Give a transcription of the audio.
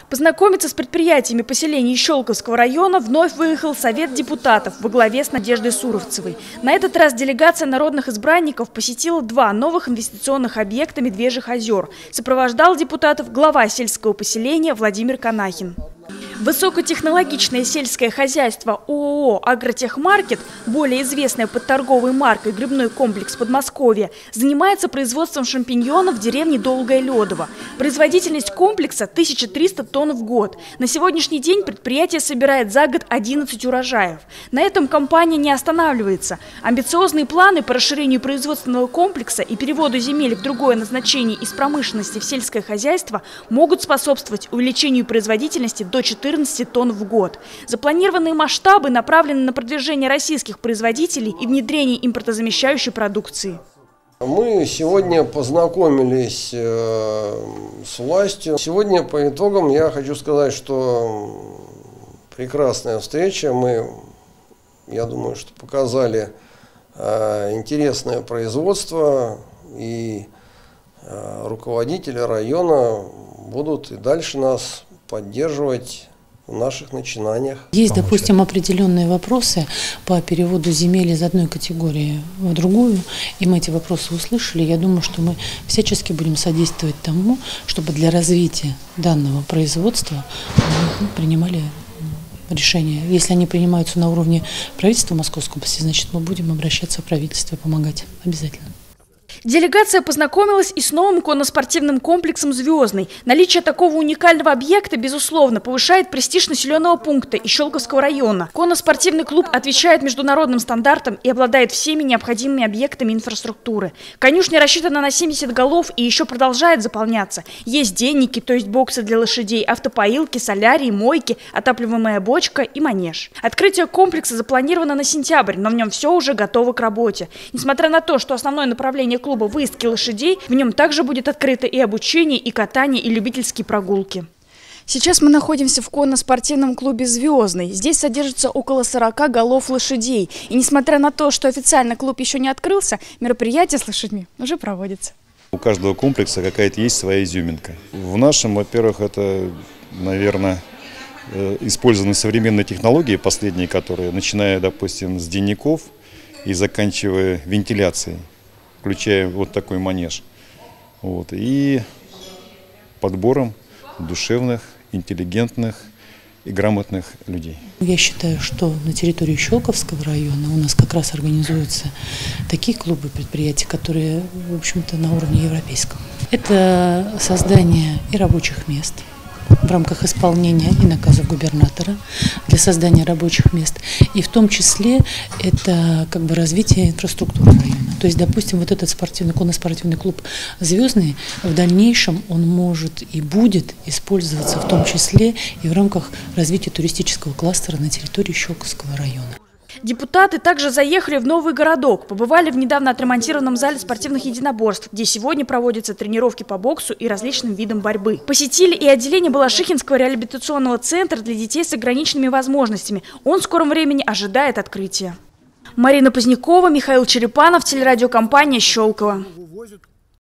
Познакомиться с предприятиями поселений Щелковского района вновь выехал Совет депутатов во главе с Надеждой Суровцевой. На этот раз делегация народных избранников посетила два новых инвестиционных объекта Медвежьих озер. Сопровождал депутатов глава сельского поселения Владимир Канахин. Высокотехнологичное сельское хозяйство ООО «Агротехмаркет», более известное под торговой маркой «Грибной комплекс Подмосковья», занимается производством шампиньонов в деревне Долгое Ледово. Производительность комплекса – 1300 тонн в год. На сегодняшний день предприятие собирает за год 11 урожаев. На этом компания не останавливается. Амбициозные планы по расширению производственного комплекса и переводу земель в другое назначение из промышленности в сельское хозяйство могут способствовать увеличению производительности до 14 тонн в год. Запланированные масштабы направлены на продвижение российских производителей и внедрение импортозамещающей продукции. Мы сегодня познакомились с властью. Сегодня по итогам я хочу сказать, что прекрасная встреча. Я думаю, что показали интересное производство, и руководители района будут и дальше нас поддерживать в наших начинаниях. Есть, допустим, определенные вопросы по переводу земель из одной категории в другую, и мы эти вопросы услышали. Я думаю, что мы всячески будем содействовать тому, чтобы для развития данного производства мы принимали решения. Если они принимаются на уровне правительства Московской области, значит, мы будем обращаться в правительство и помогать обязательно. Делегация познакомилась и с новым конноспортивным комплексом «Звездный». Наличие такого уникального объекта, безусловно, повышает престиж населенного пункта и Щелковского района. Конноспортивный клуб отвечает международным стандартам и обладает всеми необходимыми объектами инфраструктуры. Конюшня рассчитана на 70 голов и еще продолжает заполняться. Есть денники, то есть боксы для лошадей, автопоилки, солярии, мойки, отапливаемая бочка и манеж. Открытие комплекса запланировано на сентябрь, но в нем все уже готово к работе. Несмотря на то, что основное направление клуба выездки лошадей, в нем также будет открыто и обучение, и катание, и любительские прогулки. Сейчас мы находимся в конно-спортивном клубе «Звездный». Здесь содержится около 40 голов лошадей. И несмотря на то, что официально клуб еще не открылся, мероприятия с лошадьми уже проводятся. У каждого комплекса какая-то есть своя изюминка. В нашем, во-первых, это, наверное, использованы современные технологии, последние которые, начиная, допустим, с денников и заканчивая вентиляцией, включая вот такой манеж. И подбором душевных, интеллигентных и грамотных людей. Я считаю, что на территории Щелковского района у нас как раз организуются такие клубы предприятий, которые, в общем-то, на уровне европейском. Это создание и рабочих мест в рамках исполнения и наказов губернатора для создания рабочих мест. И в том числе это развитие инфраструктуры района. То есть, допустим, вот этот конно-спортивный клуб «Звездный» в дальнейшем он может и будет использоваться в том числе и в рамках развития туристического кластера на территории Щелковского района. Депутаты также заехали в Новый Городок, побывали в недавно отремонтированном зале спортивных единоборств, где сегодня проводятся тренировки по боксу и различным видам борьбы. Посетили и отделение Балашихинского реабилитационного центра для детей с ограниченными возможностями. Он в скором времени ожидает открытия. Марина Позднякова, Михаил Черепанов, телерадиокомпания «Щелково».